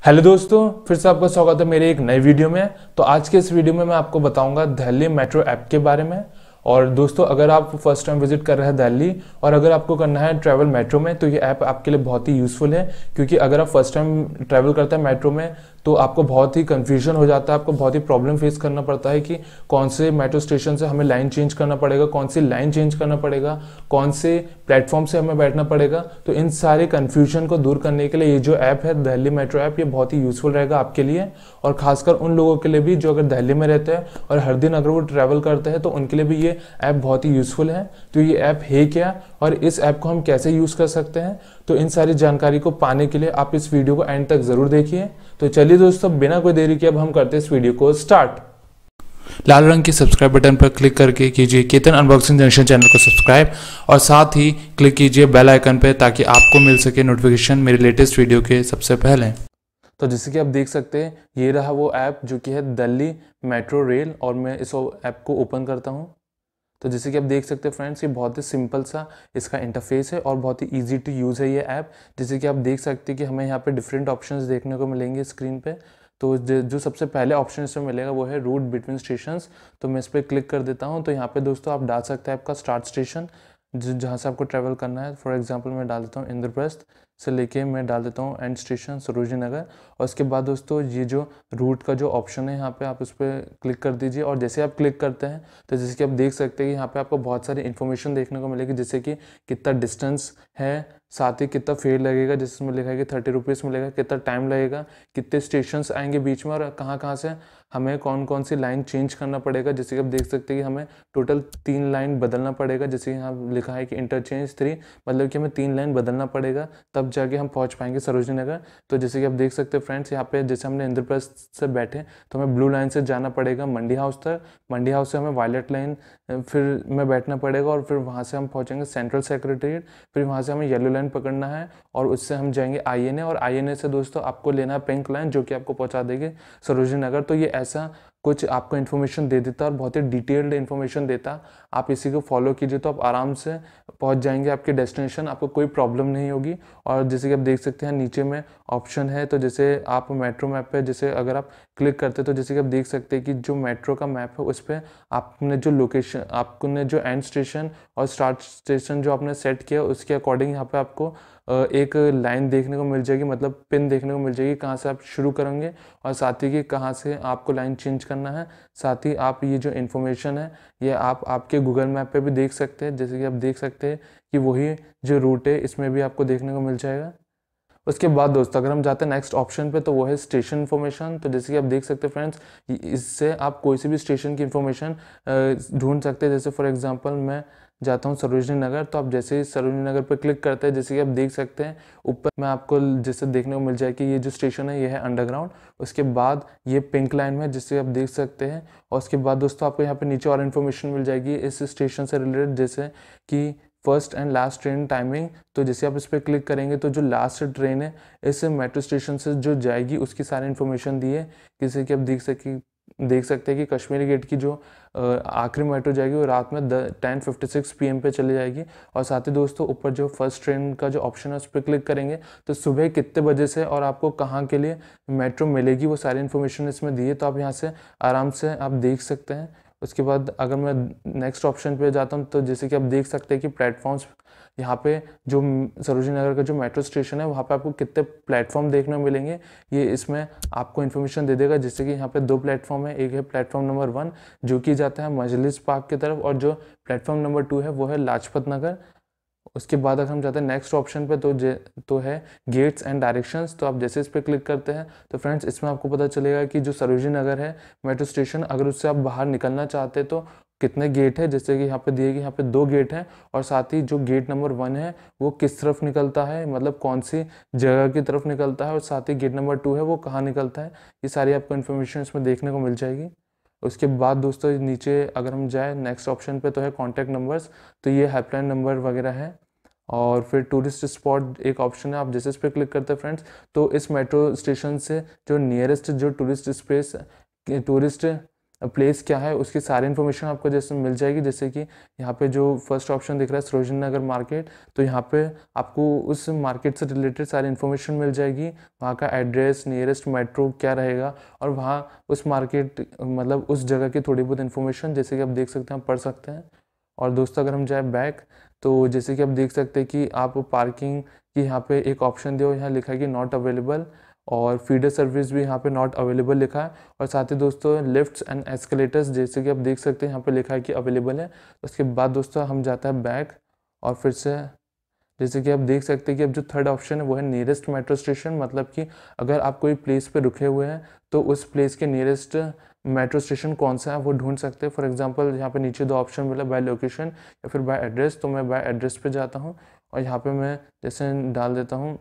Hello दोस्तों, फिर से आपका स्वागत है मेरे एक नए वीडियो में। तो आज के इस वीडियो में मैं आपको बताऊंगा दिल्ली मेट्रो ऐप के बारे में। और दोस्तों, अगर आप फर्स्ट टाइम विजिट कर रहे हैं दिल्ली और अगर आपको करना है ट्रैवल मेट्रो में, तो ये ऐप आपके लिए बहुत ही यूज़फुल है। क्योंकि अगर आप फर्स्ट टाइम ट्रैवल करते हैं मेट्रो में तो आपको बहुत ही कन्फ्यूजन हो जाता है, आपको बहुत ही प्रॉब्लम फेस करना पड़ता है कि कौन से मेट्रो स्टेशन से हमें लाइन चेंज करना पड़ेगा, कौन सी लाइन चेंज करना पड़ेगा, कौन से प्लेटफॉर्म से हमें बैठना पड़ेगा। तो इन सारे कन्फ्यूजन को दूर करने के लिए ये जो ऐप है दिल्ली मेट्रो ऐप, ये बहुत ही यूज़फुल रहेगा आपके लिए। और खासकर उन लोगों के लिए भी जो अगर दिल्ली में रहते हैं और हर दिन अगर वो ट्रैवल करते हैं तो उनके लिए भी ये ऐप बहुत ही यूज़फुल है। तो ये ऐप है क्या और इस ऐप को हम कैसे यूज़ कर सकते हैं, तो इन सारी जानकारी को पाने के लिए आप इस वीडियो को एंड तक ज़रूर देखिए। तो चलिए दोस्तों, बिना कोई देरी के अब हम करते हैं इस वीडियो को स्टार्ट। लाल रंग के सब्सक्राइब बटन पर क्लिक करके कीजिए केतन अनबॉक्सिंग जनरेशन चैनल को सब्सक्राइब और साथ ही क्लिक कीजिए बेल आइकन पर ताकि आपको मिल सके नोटिफिकेशन मेरे लेटेस्ट वीडियो के सबसे पहले। तो जैसे कि आप देख सकते हैं, ये रहा वो ऐप जो कि है दिल्ली मेट्रो रेल, और मैं इस ऐप को ओपन करता हूँ। तो जैसे कि आप देख सकते हैं फ्रेंड्स, ये बहुत ही सिंपल सा इसका इंटरफेस है और बहुत ही इजी टू यूज़ है ये ऐप। जैसे कि आप देख सकते हैं कि हमें यहाँ पे डिफरेंट ऑप्शंस देखने को मिलेंगे स्क्रीन पे। तो जो सबसे पहले ऑप्शन इसमें मिलेगा वो है रूट बिटवीन स्टेशंस। तो मैं इस पर क्लिक कर देता हूँ। तो यहाँ पे दोस्तों आप डाल सकते हैं आपका स्टार्ट स्टेशन जहाँ से आपको ट्रैवल करना है। फॉर एग्जांपल मैं डाल देता हूँ इंद्रप्रस्थ से लेके मैं डाल देता हूँ एंड स्टेशन सरोजनी नगर। और उसके बाद दोस्तों ये जो रूट का जो ऑप्शन है यहाँ पे आप उस पर क्लिक कर दीजिए। और जैसे आप क्लिक करते हैं तो जैसे कि आप देख सकते हैं कि यहाँ पे आपको बहुत सारी इन्फॉर्मेशन देखने को मिलेगी, जैसे कि कितना डिस्टेंस है, साथ ही कितना फेयर लगेगा, जिसमें लिखा है कि 30 रुपीज़ मिलेगा, कितना टाइम लगेगा, कितने स्टेशंस आएंगे बीच में और कहाँ कहाँ से हमें कौन कौन सी लाइन चेंज करना पड़ेगा। जैसे कि आप देख सकते हैं कि हमें टोटल 3 लाइन बदलना पड़ेगा। जैसे यहाँ लिखा है कि इंटरचेंज 3, मतलब कि हमें 3 लाइन बदलना पड़ेगा तब जाके हम पहुँच पाएंगे सरोजनी नगर। तो जैसे कि आप देख सकते हैं फ्रेंड्स, यहाँ पे जैसे हमने इंद्रप्रस्थ से बैठे तो हमें ब्लू लाइन से जाना पड़ेगा मंडी हाउस तक। मंडी हाउस से हमें वायलेट लाइन फिर में बैठना पड़ेगा और फिर वहाँ से हम पहुँचेंगे सेंट्रल सेक्रेटेरिएट। फिर वहाँ से हमें येलो लाइन पकड़ना है और उससे हम जाएंगे आईएनए, और आईएनए से दोस्तों आपको लेना है पिंक लाइन जो कि आपको पहुँचा देगी सरोजनी नगर। तो ये ऐसा कुछ आपको इन्फॉर्मेशन दे देता है और बहुत ही डिटेल्ड इन्फॉर्मेशन देता। आप इसी को फॉलो कीजिए तो आप आराम से पहुंच जाएंगे आपके डेस्टिनेशन, आपको कोई प्रॉब्लम नहीं होगी। और जैसे कि आप देख सकते हैं नीचे में ऑप्शन है, तो जैसे आप मेट्रो मैप पे जैसे अगर आप क्लिक करते हैं तो जैसे कि आप देख सकते हैं कि जो मेट्रो का मैप है उस पर आपने जो लोकेशन, आपने जो एंड स्टेशन और स्टार्ट स्टेशन जो आपने सेट किया उसके अकॉर्डिंग यहाँ पे आपको एक लाइन देखने को मिल जाएगी, मतलब पिन देखने को मिल जाएगी कहाँ से आप शुरू करेंगे और साथ ही कि कहाँ से आपको लाइन चेंज करना है। साथ ही आप ये जो इन्फॉर्मेशन है ये आप आपके गूगल मैप पे भी देख सकते हैं। जैसे कि आप देख सकते हैं कि वही जो रूट है इसमें भी आपको देखने को मिल जाएगा। उसके बाद दोस्तों अगर हम जाते हैं नेक्स्ट ऑप्शन पे तो वो है स्टेशन इन्फॉर्मेशन। तो जैसे कि आप देख सकते हैं फ्रेंड्स, इससे आप कोई सी भी स्टेशन की इन्फॉर्मेशन ढूंढ सकते हैं। जैसे फॉर एग्जांपल मैं जाता हूँ सरोजनी नगर, तो आप जैसे ही सरोजनी नगर पर क्लिक करते हैं जैसे कि आप देख सकते हैं ऊपर में आपको जैसे देखने को मिल जाए कि ये जो स्टेशन है ये है अंडरग्राउंड। उसके बाद ये पिंक लाइन में जिससे आप देख सकते हैं। और उसके बाद दोस्तों आपको यहाँ पे नीचे और इन्फॉर्मेशन मिल जाएगी इस स्टेशन से रिलेटेड, जैसे कि first and last train timing. तो जैसे आप इस पर क्लिक करेंगे तो जो लास्ट ट्रेन है इस मेट्रो स्टेशन से जो जाएगी उसकी सारी इन्फॉर्मेशन दी है। जैसे कि आप देख सकते हैं कि कश्मीरी गेट की जो आखिरी मेट्रो जाएगी वो रात में 10:56 PM पे चली जाएगी। और साथ ही दोस्तों ऊपर जो फर्स्ट ट्रेन का जो ऑप्शन है उस पर क्लिक करेंगे तो सुबह कितने बजे से और आपको कहाँ के लिए मेट्रो मिलेगी वो सारी इन्फॉर्मेशन इसमें दी है। तो आप यहाँ से आराम से आप देख सकते हैं। उसके बाद अगर मैं नेक्स्ट ऑप्शन पे जाता हूँ तो जैसे कि आप देख सकते हैं कि प्लेटफॉर्म्स यहाँ पे जो सरोजनी नगर का जो मेट्रो स्टेशन है वहाँ पे आपको कितने प्लेटफॉर्म देखने को मिलेंगे ये इसमें आपको इन्फॉर्मेशन दे देगा। जैसे कि यहाँ पे 2 प्लेटफॉर्म है, एक है प्लेटफॉर्म नंबर 1 जो कि जाता है मजलिस पार्क की तरफ, और जो प्लेटफॉर्म नंबर 2 है वो है लाजपत नगर। उसके बाद अगर हम जाते हैं नेक्स्ट ऑप्शन पे तो है गेट्स एंड डायरेक्शंस। तो आप जैसे इस पर क्लिक करते हैं तो फ्रेंड्स इसमें आपको पता चलेगा कि जो सरोजनी नगर है मेट्रो स्टेशन, अगर उससे आप बाहर निकलना चाहते हैं तो कितने गेट है। जैसे कि यहाँ पे दिए कि यहाँ पे 2 गेट हैं, और साथ ही जो गेट नंबर 1 है वो किस तरफ निकलता है, मतलब कौन सी जगह की तरफ निकलता है, और साथ ही गेट नंबर 2 है वो कहाँ निकलता है। ये सारी आपको इन्फॉर्मेशन इसमें देखने को मिल जाएगी। उसके बाद दोस्तों नीचे अगर हम जाए नेक्स्ट ऑप्शन पे तो है कॉन्टैक्ट नंबर्स। तो ये हेल्पलाइन नंबर वगैरह है। और फिर टूरिस्ट स्पॉट एक ऑप्शन है, आप जैसे इस पर क्लिक करते हैं फ्रेंड्स तो इस मेट्रो स्टेशन से जो नियरेस्ट जो टूरिस्ट प्लेस क्या है उसकी सारी इन्फॉर्मेशन आपको जैसे मिल जाएगी। जैसे कि यहाँ पे जो फर्स्ट ऑप्शन दिख रहा है सरोजनी नगर मार्केट, तो यहाँ पे आपको उस मार्केट से रिलेटेड सारी इन्फॉर्मेशन मिल जाएगी, वहाँ का एड्रेस, नियरेस्ट मेट्रो क्या रहेगा, और वहाँ उस मार्केट मतलब उस जगह की थोड़ी बहुत इन्फॉर्मेशन जैसे कि आप देख सकते हैं, आप पढ़ सकते हैं। और दोस्तों अगर हम जाए बैक, तो जैसे कि आप देख सकते हैं कि आप पार्किंग की यहाँ पे एक ऑप्शन दिया, यहाँ लिखा है कि नॉट अवेलेबल, और फीडर सर्विस भी यहाँ पे नॉट अवेलेबल लिखा है। और साथ ही दोस्तों लिफ्ट्स एंड एस्केलेटर्स जैसे कि आप देख सकते हैं यहाँ पे लिखा है कि अवेलेबल है। उसके बाद दोस्तों हम जाता है बैक, और फिर से जैसे कि आप देख सकते हैं कि अब जो थर्ड ऑप्शन है वो है नियरेस्ट मेट्रो स्टेशन, मतलब कि अगर आप कोई प्लेस पे रुके हुए हैं तो उस प्लेस के नियरेस्ट मेट्रो स्टेशन कौन सा है वो ढूंढ सकते हैं। फॉर एग्जांपल यहाँ पे नीचे दो ऑप्शन मिला, बाय लोकेशन या फिर बाय एड्रेस, तो मैं बाय एड्रेस पे जाता हूँ और यहाँ पे मैं जैसे डाल देता हूँ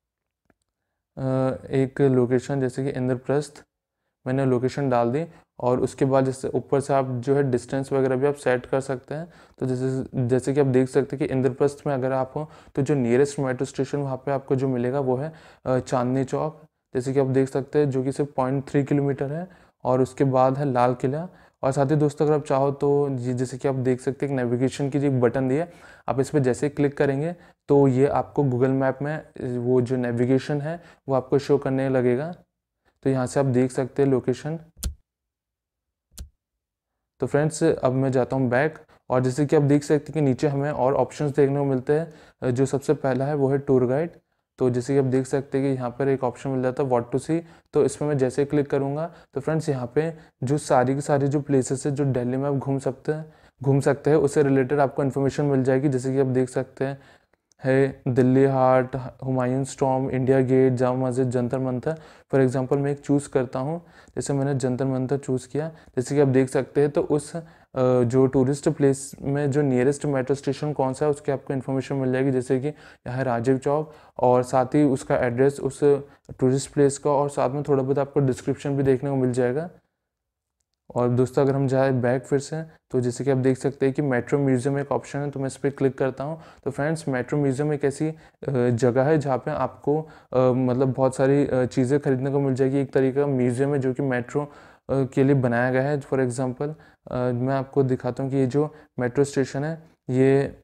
एक लोकेशन जैसे कि इंद्रप्रस्थ, मैंने लोकेशन डाल दी। और उसके बाद जैसे ऊपर से आप जो है डिस्टेंस वगैरह भी आप सेट कर सकते हैं। तो जैसे कि आप देख सकते हैं कि इंद्रप्रस्थ में अगर आप हो तो जो नियरेस्ट मेट्रो स्टेशन वहाँ पे आपको जो मिलेगा वो है चांदनी चौक, जैसे कि आप देख सकते हैं, जो कि सिर्फ 0.3 किलोमीटर है। और उसके बाद है लाल किला। और साथ ही दोस्तों अगर आप चाहो तो जैसे कि आप देख सकते हैं नेविगेशन की जो एक बटन दिया है, आप इस पर जैसे क्लिक करेंगे तो ये आपको गूगल मैप में वो जो नेविगेशन है वो आपको शो करने लगेगा। तो यहाँ से आप देख सकते हैं लोकेशन। तो फ्रेंड्स अब मैं जाता हूँ बैक, और जैसे कि आप देख सकते हैं कि नीचे हमें और ऑप्शंस देखने को मिलते हैं। जो सबसे पहला है वो है टूर गाइड। तो जैसे कि आप देख सकते हैं कि यहाँ पर एक ऑप्शन मिल जाता है व्हाट टू सी, तो इसमें मैं जैसे क्लिक करूँगा तो फ्रेंड्स यहाँ पे जो सारी की सारी जो प्लेसेस है जो दिल्ली में आप घूम सकते हैं उससे रिलेटेड आपको इन्फॉर्मेशन मिल जाएगी। जैसे कि आप देख सकते हैं है Delhi Haat, Humayun tomb, India Gate, Jama Masjid, Jantar Mantar. For example मैं एक चूज़ करता हूँ, जैसे मैंने जंतर मंतर चूज़ किया, जैसे कि आप देख सकते हैं। तो उस जो टूरिस्ट प्लेस में जो नियरेस्ट मेट्रो स्टेशन कौन सा है उसकी आपको इन्फॉर्मेशन मिल जाएगी। जैसे कि यहाँ राजीव चौक, और साथ ही उसका एड्रेस उस टूरिस्ट प्लेस का, और साथ में थोड़ा बहुत आपको डिस्क्रिप्शन भी देखने को मिल जाएगा। और दोस्तों अगर हम जाए बैक फिर से, तो जैसे कि आप देख सकते हैं कि मेट्रो म्यूज़ियम एक ऑप्शन है, तो मैं इस पर क्लिक करता हूँ। तो फ्रेंड्स मेट्रो म्यूज़ियम एक ऐसी जगह है जहाँ पे आपको मतलब बहुत सारी चीज़ें खरीदने को मिल जाएगी। एक तरीके का म्यूज़ियम है जो कि मेट्रो के लिए बनाया गया है। फॉर एग्जांपल मैं आपको दिखाता हूँ कि ये जो मेट्रो स्टेशन है ये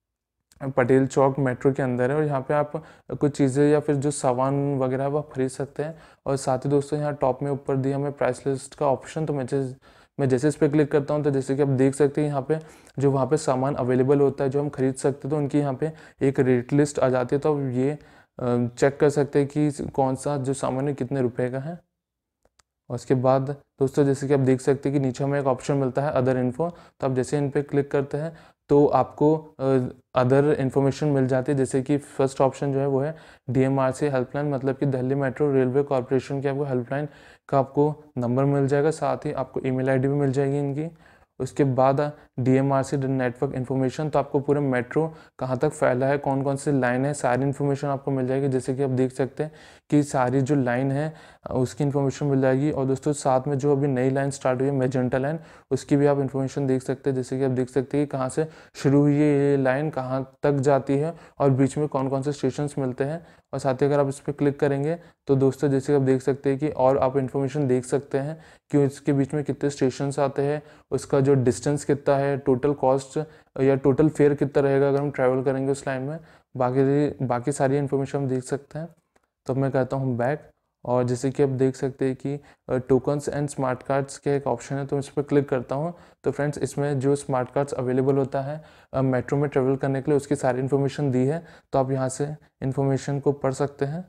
पटेल चौक मेट्रो के अंदर है, और यहाँ पे आप कुछ चीज़ें या फिर जो सामान वगैरह वो आप खरीद सकते हैं। और साथ ही दोस्तों यहाँ टॉप में ऊपर दिया हमें प्राइस लिस्ट का ऑप्शन, तो मैं जैसे इस पर क्लिक करता हूँ तो जैसे कि आप देख सकते हैं यहाँ पे जो वहाँ पे सामान अवेलेबल होता है जो हम खरीद सकते हैं, तो उनकी यहाँ पे एक रेट लिस्ट आ जाती है। तो आप ये चेक कर सकते हैं कि कौन सा जो सामान है कितने रुपए का है। और उसके बाद दोस्तों जैसे कि आप देख सकते हैं कि नीचे हमें एक ऑप्शन मिलता है अदर इन्फो, तो आप जैसे इन पे क्लिक करते हैं तो आपको अदर इन्फॉर्मेशन मिल जाती है। जैसे कि फर्स्ट ऑप्शन जो है वो है DMRC हेल्पलाइन, मतलब कि दिल्ली मेट्रो रेलवे कॉरपोरेशन की आपको हेल्पलाइन का आपको नंबर मिल जाएगा, साथ ही आपको ईमेल आईडी भी मिल जाएगी इनकी। उसके बाद DMRC नेटवर्क इन्फॉर्मेशन, तो आपको पूरा मेट्रो कहाँ तक फैला है, कौन कौन सी लाइन है, सारी इन्फॉर्मेशन आपको मिल जाएगी। जैसे कि आप देख सकते हैं कि सारी जो लाइन है उसकी इन्फॉर्मेशन मिल जाएगी। और दोस्तों साथ में जो अभी नई लाइन स्टार्ट हुई है मेजेंटा लाइन, उसकी भी आप इन्फॉर्मेशन देख सकते हैं। जैसे कि आप देख सकते हैं कि कहाँ से शुरू हुई है ये लाइन, कहाँ तक जाती है, और बीच में कौन कौन से स्टेशन मिलते हैं। और साथ ही अगर आप इस पर क्लिक करेंगे तो दोस्तों जैसे कि आप देख सकते हैं कि और आप इन्फॉर्मेशन देख सकते हैं कि इसके बीच में कितने स्टेशन आते हैं, उसका जो डिस्टेंस कितना है, टोटल कॉस्ट या टोटल फेयर कितना रहेगा अगर हम ट्रैवल करेंगे उस लाइन में, बाकी सारी इन्फॉर्मेशन हम देख सकते हैं। तो मैं कहता हूँ बैक, और जैसे कि आप देख सकते हैं कि टोकन्स एंड स्मार्ट कार्ड्स के एक ऑप्शन है, तो इस पर क्लिक करता हूँ। तो फ्रेंड्स इसमें जो स्मार्ट कार्ड्स अवेलेबल होता है मेट्रो में ट्रेवल करने के लिए उसकी सारी इन्फॉर्मेशन दी है, तो आप यहाँ से इन्फॉर्मेशन को पढ़ सकते हैं।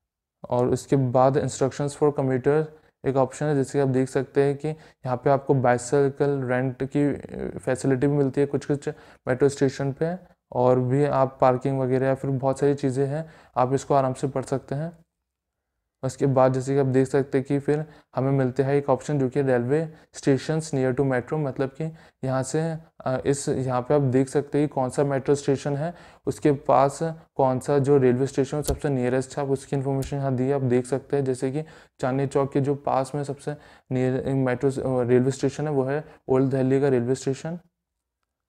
और उसके बाद इंस्ट्रक्शंस फॉर कम्यूटर एक ऑप्शन है, जैसे आप देख सकते हैं कि यहाँ पे आपको बाइसाइकिल रेंट की फैसिलिटी भी मिलती है कुछ कुछ मेट्रो स्टेशन पे, और भी आप पार्किंग वगैरह या फिर बहुत सारी चीज़ें हैं, आप इसको आराम से पढ़ सकते हैं। उसके बाद जैसे कि आप देख सकते हैं कि फिर हमें मिलते हैं एक ऑप्शन जो कि railway stations near to metro, मतलब कि यहाँ से यहाँ पे आप देख सकते हैं कि कौन सा मेट्रो स्टेशन है, उसके पास कौन सा जो रेलवे स्टेशन सबसे नियरेस्ट है, आप उसकी इन्फॉर्मेशन यहाँ दी है, आप देख सकते हैं। जैसे कि चांदनी चौक के जो पास में सबसे नियर मेट्रो रेलवे स्टेशन है वो है ओल्ड दिल्ली का रेलवे स्टेशन।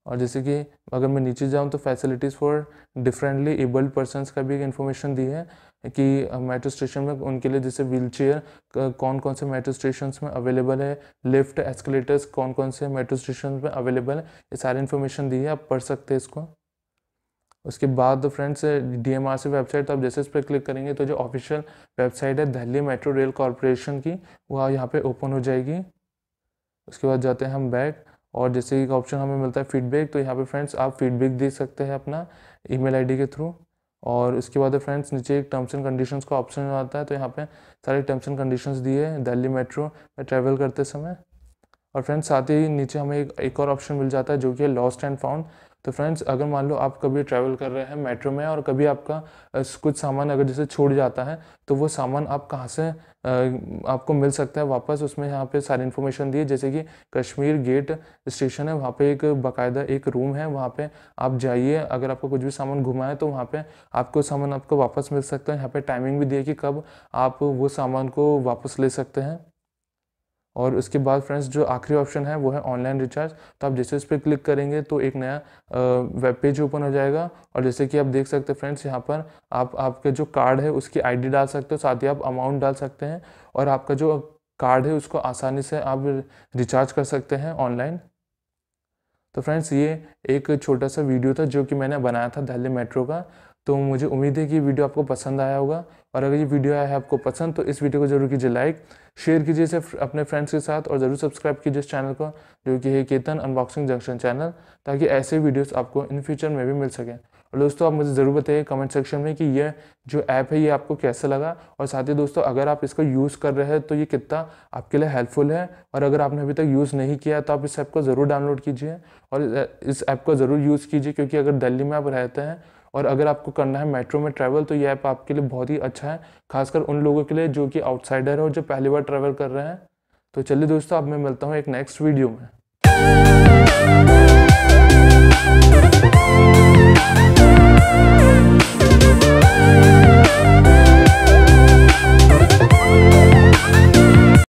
और जैसे कि अगर मैं नीचे जाऊँ तो facilities for differently abled persons का भी एक इन्फॉर्मेशन दी है कि मेट्रो स्टेशन में उनके लिए जैसे व्हील चेयर कौन कौन से मेट्रो स्टेशन में अवेलेबल है, लिफ्ट एस्केलेटर्स कौन कौन से मेट्रो स्टेशन में अवेलेबल है, ये सारी इन्फॉर्मेशन दी है, आप पढ़ सकते हैं इसको। उसके बाद फ्रेंड्स DMRC वेबसाइट, तो आप जैसे इस पर क्लिक करेंगे तो जो ऑफिशियल वेबसाइट है दिल्ली मेट्रो रेल कॉरपोरेशन की, वह यहाँ पे ओपन हो जाएगी। उसके बाद जाते हैं हम बैक, और जैसे एक ऑप्शन हमें मिलता है फीडबैक, तो यहाँ पे फ्रेंड्स आप फीडबैक दे सकते हैं अपना ईमेल आईडी के थ्रू। और उसके बाद फ्रेंड्स नीचे एक टर्म्स एंड कंडीशंस का ऑप्शन आता है, तो यहाँ पे सारे टर्म्स एंड कंडीशंस दिए हैं दिल्ली मेट्रो में ट्रैवल करते समय। और फ्रेंड्स साथ ही नीचे हमें एक और ऑप्शन मिल जाता है जो कि है लॉस्ट एंड फाउंड। तो फ्रेंड्स अगर मान लो आप कभी ट्रैवल कर रहे हैं मेट्रो में और कभी आपका कुछ सामान अगर जैसे छूट जाता है, तो वो सामान आप कहाँ से आपको मिल सकता है वापस, उसमें यहाँ पे सारी इन्फॉर्मेशन दी है। जैसे कि कश्मीर गेट स्टेशन है, वहाँ पे एक बाकायदा एक रूम है, वहाँ पे आप जाइए, अगर आपको कुछ भी सामान घुमा है तो वहाँ पे आपको सामान आपको वापस मिल सकता है। यहाँ पे टाइमिंग भी दी है कि कब आप वो सामान को वापस ले सकते हैं। और उसके बाद फ्रेंड्स जो आखिरी ऑप्शन है वो है ऑनलाइन रिचार्ज, तो आप जैसे इस पर क्लिक करेंगे तो एक नया वेब पेज ओपन हो जाएगा। और जैसे कि आप देख सकते हैं फ्रेंड्स, यहाँ पर आप आपके जो कार्ड है उसकी आईडी डाल सकते हो, साथ ही आप अमाउंट डाल सकते हैं, और आपका जो कार्ड है उसको आसानी से आप रिचार्ज कर सकते हैं ऑनलाइन। तो फ्रेंड्स ये एक छोटा सा वीडियो था जो कि मैंने बनाया था दिल्ली मेट्रो का। तो मुझे उम्मीद है कि वीडियो आपको पसंद आया होगा, और अगर ये वीडियो आया है आपको पसंद तो इस वीडियो को जरूर कीजिए लाइक, शेयर कीजिए इसे अपने फ्रेंड्स के साथ, और ज़रूर सब्सक्राइब कीजिए इस चैनल को जो कि है केतन अनबॉक्सिंग जंक्शन चैनल, ताकि ऐसे वीडियोस आपको इन फ्यूचर में भी मिल सकें। और दोस्तों आप मुझे ज़रूर बताइए कमेंट सेक्शन में कि ये जो ऐप है ये आपको कैसा लगा, और साथ ही दोस्तों अगर आप इसको यूज़ कर रहे हैं तो ये कितना आपके लिए हेल्पफुल है, और अगर आपने अभी तक यूज़ नहीं किया तो आप इस ऐप को ज़रूर डाउनलोड कीजिए और इस ऐप को ज़रूर यूज़ कीजिए, क्योंकि अगर दिल्ली में आप रहते हैं और अगर आपको करना है मेट्रो में ट्रैवल तो ये ऐप आपके लिए बहुत ही अच्छा है, खासकर उन लोगों के लिए जो कि आउटसाइडर है और जो पहली बार ट्रैवल कर रहे हैं। तो चलिए दोस्तों, अब मैं मिलता हूँ एक नेक्स्ट वीडियो में।